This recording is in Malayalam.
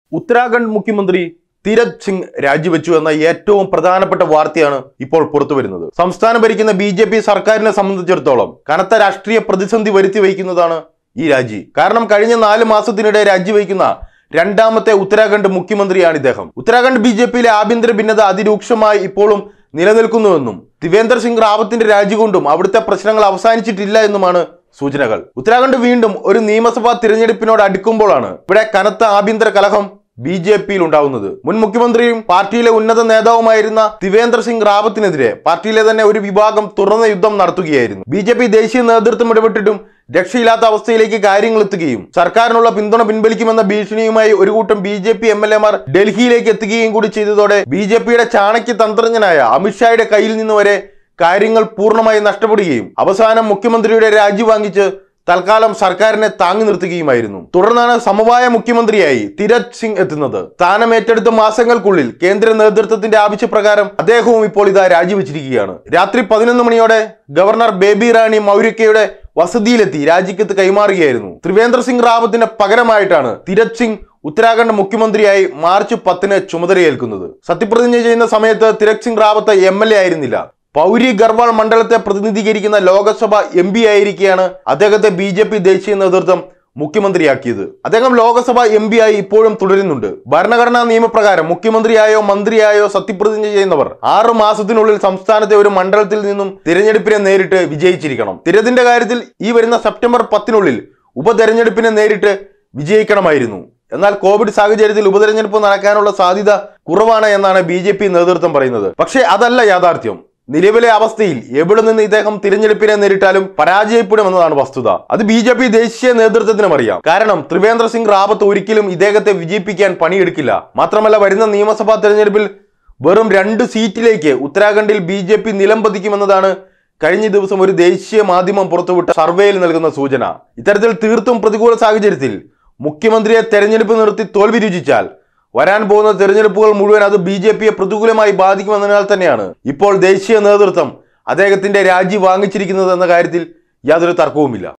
ഉത്തരാഖണ്ഡ് മുഖ്യമന്ത്രി തീരത് സിംഗ് രാജിവെച്ചു എന്ന ഏറ്റവും പ്രധാനപ്പെട്ട വാർത്തയാണ് ഇപ്പോൾ പുറത്തുവരുന്നത്. സംസ്ഥാനം ഭരിക്കുന്ന ബി.ജെ.പി. സർക്കാരിനെ സംബന്ധിച്ചിടത്തോളം കനത്ത രാഷ്ട്രീയ പ്രതിസന്ധി വരുത്തി വയ്ക്കുന്നതാണ് ഈ രാജി. കാരണം കഴിഞ്ഞ 4 മാസത്തിനിടെ രാജിവെക്കുന്ന രണ്ടാമത്തെ ഉത്തരാഖണ്ഡ് മുഖ്യമന്ത്രിയാണ് ഇദ്ദേഹം. ഉത്തരാഖണ്ഡ് ബി.ജെ.പിയിലെ ആഭ്യന്തര ഭിന്നത അതിരൂക്ഷമായി ഇപ്പോഴും നിലനിൽക്കുന്നുവെന്നും ത്രിവേന്ദ്ര സിംഗ് റാവത്തിന്റെ രാജി കൊണ്ടും അവിടുത്തെ പ്രശ്നങ്ങൾ അവസാനിച്ചിട്ടില്ല എന്നുമാണ് സൂചനകൾ. ഉത്തരാഖണ്ഡ് വീണ്ടും ഒരു നിയമസഭാ തിരഞ്ഞെടുപ്പിനോട് അടുക്കുമ്പോഴാണ് ഇവിടെ കനത്ത ആഭ്യന്തര കലഹം ബി.ജെ.പിയിൽ ഉണ്ടാവുന്നത്. മുൻ മുഖ്യമന്ത്രിയും പാർട്ടിയിലെ ഉന്നത നേതാവുമായിരുന്ന ത്രിവേന്ദ്ര സിംഗ് റാവത്തിനെതിരെ പാർട്ടിയിലെ തന്നെ ഒരു വിഭാഗം തുറന്ന യുദ്ധം നടത്തുകയായിരുന്നു. ബി.ജെ.പി. ദേശീയ നേതൃത്വം ഇടപെട്ടിട്ടും രക്ഷയില്ലാത്ത അവസ്ഥയിലേക്ക് കാര്യങ്ങൾ എത്തുകയും സർക്കാരിനുള്ള പിന്തുണ പിൻവലിക്കുമെന്ന ഭീഷണിയുമായി ഒരു കൂട്ടം ബി.ജെ.പി. എം.എൽ.എമാർ ഡൽഹിയിലേക്ക് എത്തുകയും കൂടി ചെയ്തതോടെ ബി.ജെ.പിയുടെ ചാണക്യ തന്ത്രജ്ഞനായ അമിത്ഷായുടെ കയ്യിൽ നിന്ന് വരെ കാര്യങ്ങൾ പൂർണ്ണമായി നഷ്ടപ്പെടുകയും അവസാനം മുഖ്യമന്ത്രിയുടെ രാജി വാങ്ങിച്ച് തൽക്കാലം സർക്കാരിനെ താങ്ങി നിർത്തുകയുമായിരുന്നു. തുടർന്നാണ് സമവായ മുഖ്യമന്ത്രിയായി തീരത് സിംഗ് എത്തുന്നത്. സ്ഥാനമേറ്റെടുത്ത മാസങ്ങൾക്കുള്ളിൽ കേന്ദ്ര നേതൃത്വത്തിന്റെ ആവശ്യപ്രകാരം അദ്ദേഹവും ഇപ്പോൾ ഇതാ രാജിവെച്ചിരിക്കുകയാണ്. രാത്രി 11 മണിയോടെ ഗവർണർ ബേബി റാണി മൗര്യക്കയുടെ വസതിയിലെത്തി രാജിക്കത്ത് കൈമാറുകയായിരുന്നു. ത്രിവേന്ദ്ര സിംഗ് റാവത്തിന് പകരമായിട്ടാണ് തീരത് സിംഗ് ഉത്തരാഖണ്ഡ് മുഖ്യമന്ത്രിയായി മാർച്ച് 10-ന് ചുമതലയേൽക്കുന്നത്. സത്യപ്രതിജ്ഞ ചെയ്യുന്ന സമയത്ത് തീരത് സിംഗ് റാവത്ത് എം.എൽ.എ. ആയിരുന്നില്ല. പൗരി ഗർവാൾ മണ്ഡലത്തെ പ്രതിനിധീകരിക്കുന്ന ലോകസഭ എം.പി. ആയിരിക്കെയാണ് അദ്ദേഹത്തെ ബി.ജെ.പി. ദേശീയ നേതൃത്വം മുഖ്യമന്ത്രിയാക്കിയത്. അദ്ദേഹം ലോകസഭ എം.പി. ആയി ഇപ്പോഴും തുടരുന്നുണ്ട്. ഭരണഘടനാ നിയമപ്രകാരം മുഖ്യമന്ത്രിയായോ മന്ത്രിയായോ സത്യപ്രതിജ്ഞ ചെയ്യുന്നവർ 6 മാസത്തിനുള്ളിൽ സംസ്ഥാനത്തെ ഒരു മണ്ഡലത്തിൽ നിന്നും തിരഞ്ഞെടുപ്പിനെ നേരിട്ട് വിജയിച്ചിരിക്കണം. തിരത്തിന്റെ കാര്യത്തിൽ ഈ വരുന്ന സെപ്റ്റംബർ 10-നുള്ളിൽ ഉപതെരഞ്ഞെടുപ്പിനെ നേരിട്ട് വിജയിക്കണമായിരുന്നു. എന്നാൽ കോവിഡ് സാഹചര്യത്തിൽ ഉപതെരഞ്ഞെടുപ്പ് നടക്കാനുള്ള സാധ്യത കുറവാണ് എന്നാണ് ബി.ജെ.പി. നേതൃത്വം പറയുന്നത്. പക്ഷേ അതല്ല യാഥാർത്ഥ്യം. നിലവിലെ അവസ്ഥയിൽ എവിടെ നിന്ന് ഇദ്ദേഹം തിരഞ്ഞെടുപ്പിനെ നേരിട്ടാലും പരാജയപ്പെടുമെന്നതാണ് വസ്തുത. അത് ബി.ജെ.പി. ദേശീയ നേതൃത്വത്തിനും അറിയാം. കാരണം ത്രിവേന്ദ്ര സിംഗ് റാവത്ത് ഒരിക്കലും ഇദ്ദേഹത്തെ വിജയിപ്പിക്കാൻ പണിയെടുക്കില്ല. മാത്രമല്ല വരുന്ന നിയമസഭാ തെരഞ്ഞെടുപ്പിൽ വെറും 2 സീറ്റിലേക്ക് ഉത്തരാഖണ്ഡിൽ ബി.ജെ.പി. നിലം പതിക്കുമെന്നതാണ് കഴിഞ്ഞ ദിവസം ഒരു ദേശീയ മാധ്യമം പുറത്തുവിട്ട സർവേയിൽ നൽകുന്ന സൂചന. ഇത്തരത്തിൽ തീർത്തും പ്രതികൂല സാഹചര്യത്തിൽ മുഖ്യമന്ത്രിയെ തെരഞ്ഞെടുപ്പ് നിർത്തി തോൽവി രുചിച്ചാൽ വരാൻ പോകുന്ന തെരഞ്ഞെടുപ്പുകൾ മുഴുവൻ അത് ബി.ജെ.പിയെ പ്രതികൂലമായി ബാധിക്കുമെന്നതിനാൽ തന്നെയാണ് ഇപ്പോൾ ദേശീയ നേതൃത്വം അദ്ദേഹത്തിന്റെ രാജി വാങ്ങിച്ചിരിക്കുന്നത് എന്ന കാര്യത്തിൽ യാതൊരു തർക്കവുമില്ല.